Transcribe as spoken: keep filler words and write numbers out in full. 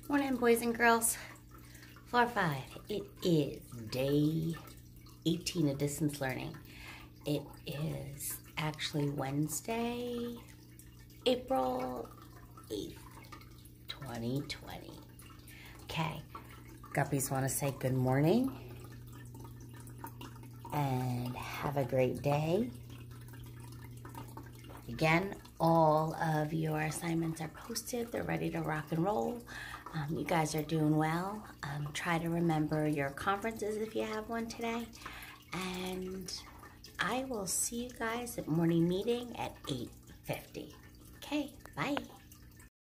Morning, boys and girls. Floor five. It is day eighteen of distance learning. It is actually Wednesday, April eighth, twenty twenty. Okay, guppies want to say good morning and have a great day. Again, all of your assignments are posted. They're ready to rock and roll. Um, you guys are doing well. Um, try to remember your conferences if you have one today. And I will see you guys at morning meeting at eight fifty. Okay, bye.